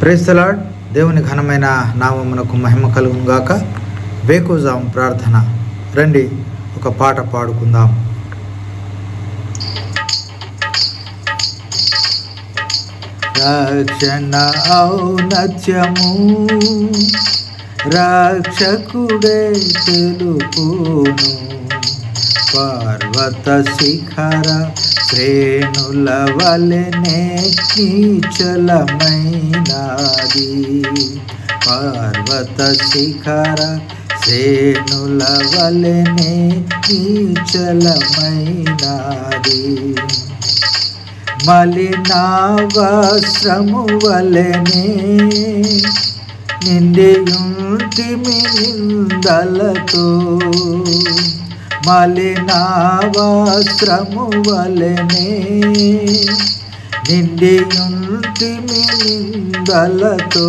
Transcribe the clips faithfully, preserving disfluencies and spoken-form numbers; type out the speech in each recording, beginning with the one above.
Praise the lord. దేవుని ఘనమైన నామమునకు మహిమ కలుగును గాక. వేకువజాము ప్రార్థన. రండి ఒక పాట పాడుకుందాం. రక్షణ ఔన్నత్యము రక్షకుడే తెలుపును, పర్వత శిఖర శ్రేణుల వలెనే నీచలమైనది. పర్వత శిఖర శ్రేణుల వలెనే నీచలమైనది. మలిన వస్త్రము వలెనే నిండియుంటిమి నిందలతో, మలిన వస్త్రము వలెనే నిండియుంటిమి నిందలతో.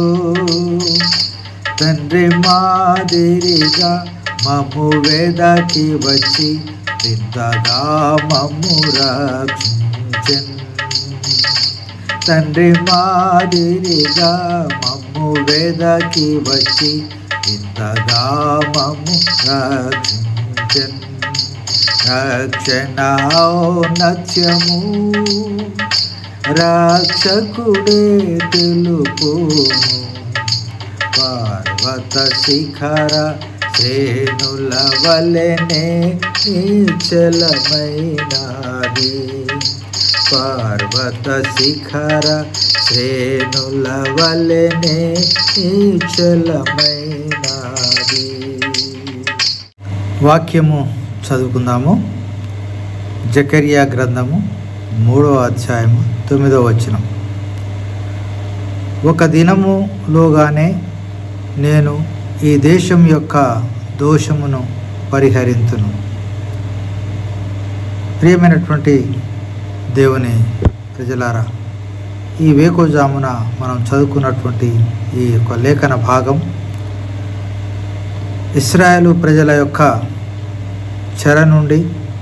తండ్రి మాదిరిగా మమ్ము వెదకి వచ్చి వింతగా మమ్ము రక్షించెను. తండ్రి మాదిరిగా మమ్ము వెదకి వచ్చి వింతగా మమ్ము రక్షించెను. రక్షణ ఔన్నత్యము రక్షకుడే తెలుపును, పర్వత శిఖర శ్రేణుల వలెనే నీచలమైనది. పర్వత శిఖర శ్రేణుల వలెనే నీచలమైనది. వాక్యము చదువుకుందాము. జకర్యా గ్రంథము మూడవ అధ్యాయము తొమ్మిదవ వచనం. ఒక దినములోగానే నేను ఈ దేశం యొక్క దోషమును పరిహరింతును. ప్రియమైనటువంటి దేవుని ప్రజలారా, ఈ వేకువజామున మనం చదువుకున్నటువంటి ఈ యొక్క లేఖన భాగం ఇశ్రాయేలు ప్రజల యొక్క చెర నుండి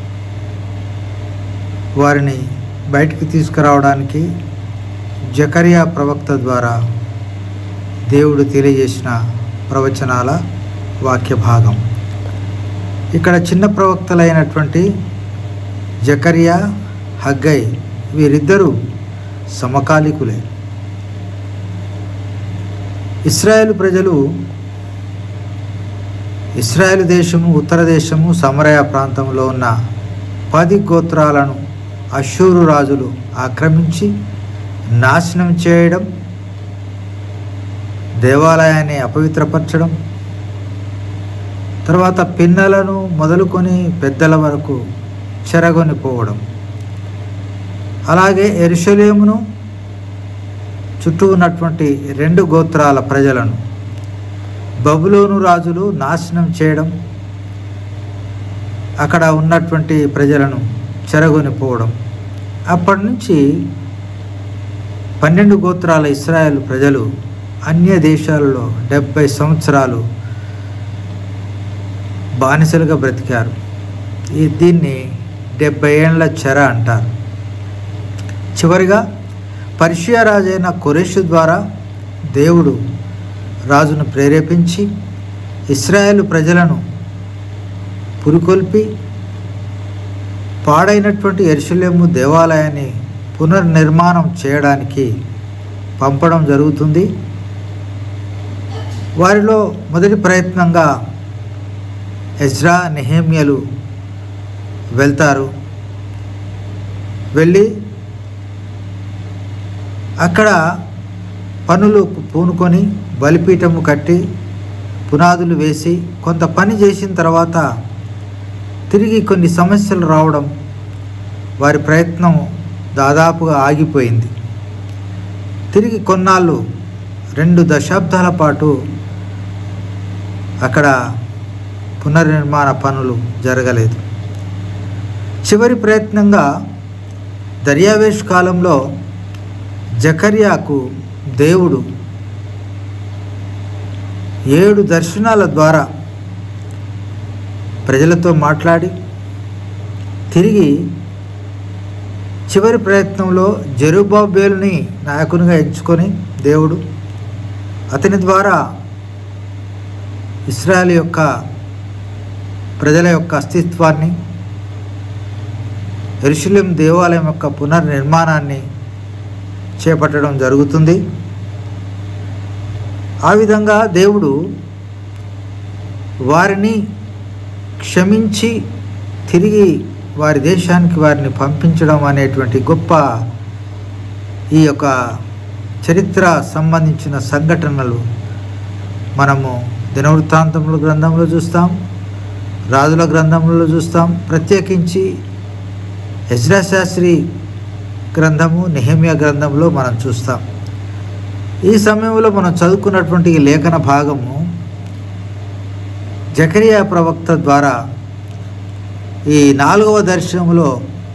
వారిని బయటికి తీసుకురావడానికి జకర్యా ప్రవక్త ద్వారా దేవుడు తెలియజేసిన ప్రవచనాల వాక్య భాగం. ఇక్కడ చిన్న ప్రవక్తలైనటువంటి జకర్యా, హగ్గై వీరిద్దరూ సమకాలికులే. ఇశ్రాయేలు ప్రజలు ఇశ్రాయేలు దేశము, ఉత్తర దేశము, సమరయ ప్రాంతంలో ఉన్న పది గోత్రాలను అష్షూరు రాజులు ఆక్రమించి నాశనం చేయడం, దేవాలయాన్ని అపవిత్రపరచడం, తర్వాత పిన్నలను మొదలుకొని పెద్దల వరకు చెరగొని పోవడం, అలాగే యెరూషలేమును చుట్టూ ఉన్నటువంటి రెండు గోత్రాల ప్రజలను బబులోను రాజులు నాశనం చేయడం, అక్కడ ఉన్నటువంటి ప్రజలను చెరగొని పోవడం. అప్పటి నుంచి పన్నెండు గోత్రాల ఇశ్రాయేలు ప్రజలు అన్య దేశాలలో డెబ్భై సంవత్సరాలు బానిసలుగా బ్రతికారు. ఈ దీన్ని డెబ్భై ఏళ్ళ చెర అంటారు. చివరిగా పర్షియా రాజైన కొరెషు ద్వారా దేవుడు రాజును ప్రేరేపించి ఇశ్రాయేలు ప్రజలను పురికొల్పి పాడైనటువంటి యెరూషలేము దేవాలయాన్ని పునర్నిర్మాణం చేయడానికి పంపడం జరుగుతుంది. వారిలో మొదటి ప్రయత్నంగా ఎజ్రా, నెహెమ్యలు వెళ్తారు. వెళ్ళి అక్కడ పనులు పూనుకొని బలిపీఠము కట్టి పునాదులు వేసి కొంత పని చేసిన తర్వాత తిరిగి కొన్ని సమస్యలు రావడం వారి ప్రయత్నం దాదాపుగా ఆగిపోయింది. తిరిగి కొన్నాళ్ళు రెండు దశాబ్దాల పాటు అక్కడ పునర్నిర్మాణ పనులు జరగలేదు. చివరి ప్రయత్నంగా దర్యావేష్ కాలంలో జకర్యాకు దేవుడు ఏడు దర్శనాల ద్వారా ప్రజలతో మాట్లాడి తిరిగి చివరి ప్రయత్నంలో జెరుబ్బాబెలుని నాయకునిగా ఎంచుకొని దేవుడు అతని ద్వారా ఇశ్రాయేలు యొక్క ప్రజల యొక్క అస్తిత్వాన్ని, యెరూషలేము దేవాలయం యొక్క పునర్నిర్మాణాన్ని చేపట్టడం జరుగుతుంది. ఆ విధంగా దేవుడు వారిని క్షమించి తిరిగి వారి దేశానికి వారిని పంపించడం అనేటువంటి గొప్ప ఈ యొక్క చరిత్ర సంబంధించిన సంఘటనలు మనము దినవృత్తాంతముల గ్రంథంలో చూస్తాం, రాజుల గ్రంథంలో చూస్తాం. ప్రత్యేకించి ఎజ్రా శాస్త్రి గ్రంథము, నెహెమ్యా గ్రంథంలో మనం చూస్తాం. ఈ సమయంలో మనం చదువుకున్నటువంటి ఈ లేఖన భాగము జకరియా ప్రవక్త ద్వారా ఈ నాలుగవ దర్శనంలో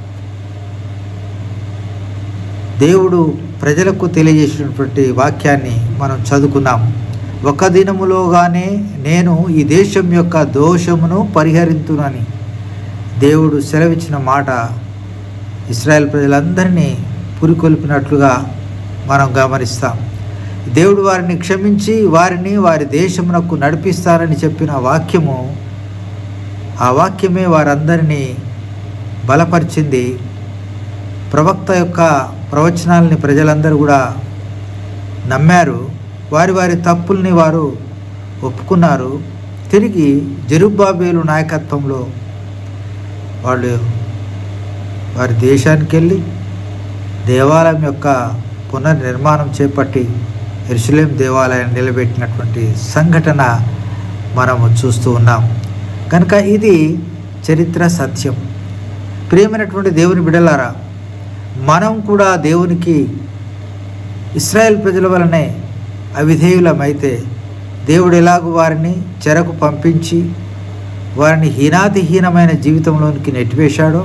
దేవుడు ప్రజలకు తెలియజేసినటువంటి వాక్యాన్ని మనం చదువుకున్నాం. ఒక దినములోగానే నేను ఈ దేశం యొక్క దోషమును పరిహరించునని దేవుడు సెలవిచ్చిన మాట ఇశ్రాయేల్ ప్రజలందరినీ పురికొల్పినట్లుగా మనం గమనిస్తాం. దేవుడు వారిని క్షమించి వారిని వారి దేశమునకు నడిపిస్తారని చెప్పిన వాక్యము, ఆ వాక్యమే వారందరినీ బలపరిచింది. ప్రవక్త యొక్క ప్రవచనాలని ప్రజలందరూ కూడా నమ్మారు. వారి వారి తప్పుల్ని వారు ఒప్పుకున్నారు. తిరిగి జెరుబ్బాబేలు నాయకత్వంలో వాళ్ళు వారి దేశానికి వెళ్ళి దేవాలయం యొక్క పునర్నిర్మాణం చేపట్టి యెరూషలేము దేవాలయాన్ని నిలబెట్టినటువంటి సంఘటన మనము చూస్తూ ఉన్నాం. కనుక ఇది చరిత్ర సత్యం. ప్రియమైనటువంటి దేవుని బిడ్డలారా, మనం కూడా దేవునికి ఇశ్రాయేల్ ప్రజల వలనే అవిధేయులమైతే దేవుడు ఎలాగూ వారిని చెరకు పంపించి వారిని హీనాతిహీనమైన జీవితంలోనికి నెట్టివేశాడో,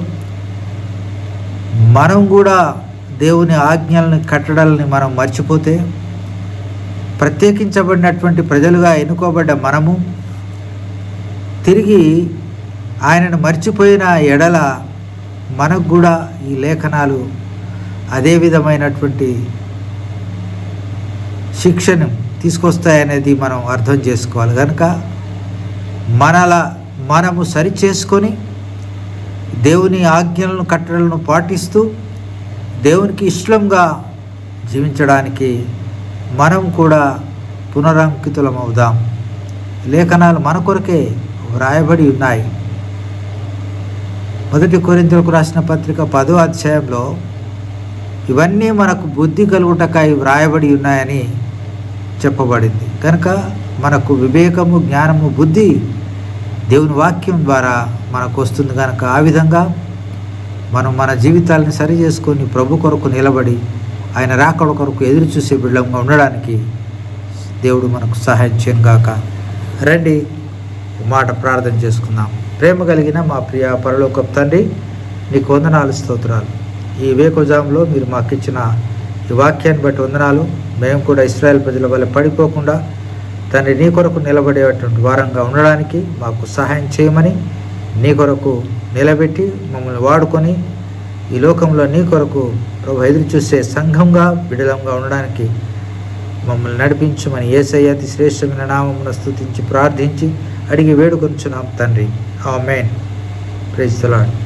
మనం కూడా దేవుని ఆజ్ఞలను కట్టడాలని మనం మర్చిపోతే, ప్రత్యేకించబడినటువంటి ప్రజలుగా ఎన్నుకోబడ్డ మనము తిరిగి ఆయనను మర్చిపోయిన ఎడల మనకు కూడా ఈ లేఖనాలు అదే విధమైనటువంటి శిక్షను తీసుకొస్తాయనేది మనం అర్థం చేసుకోవాలి. కనుక మనలా మనము సరి చేసుకొని దేవుని ఆజ్ఞలను కట్టడలను పాటిస్తూ దేవునికి ఇష్టంగా జీవించడానికి మనం కూడా పునరంకితులం అవుదాం. లేఖనాలు మన కొరకే వ్రాయబడి ఉన్నాయి. మొదటి కొరింథీయులకు రాసిన పత్రిక పదో అధ్యాయంలో ఇవన్నీ మనకు బుద్ధి కలుగుటకై వ్రాయబడి ఉన్నాయని చెప్పబడింది. కనుక మనకు వివేకము, జ్ఞానము, బుద్ధి దేవుని వాక్యం ద్వారా మనకు వస్తుంది. కనుక ఆ విధంగా మనం మన జీవితాలను సరి చేసుకొని ప్రభు కొరకు నిలబడి ఆయన రాకడ కొరకు ఎదురు చూసే బిడ్డలంగా ఉండడానికి దేవుడు మనకు సహాయం చేయను గాక. రండి మాట ప్రార్థన చేసుకుందాం. ప్రేమ కలిగిన మా ప్రియ పరలోకపు తండ్రి, నీకు వందనాలు, స్తోత్రాలు. ఈ వేకుజాంలో మీరు మాకు ఇచ్చిన ఈ వాక్యాన్ని బట్టి వందనాలు. మేము కూడా ఇశ్రాయేల్ ప్రజల వల్ల పడిపోకుండా తండ్రి నీ కొరకు నిలబడేటువంటి వారంగా ఉండడానికి మాకు సహాయం చేయమని, నీ కొరకు నిలబెట్టి మమ్మల్ని వాడుకొని ఈ లోకంలో నీ కొరకు ప్రభు ఎదురు చూసే సంఘంగా బిడలంగా ఉండడానికి మమ్మల్ని నడిపించమని యేసయ్య అతి శ్రేష్టమైన నామమున స్తుతించి ప్రార్థించి అడిగి వేడుకొనుచున్నాం తండ్రి. ఆమేన్. Praise the lord.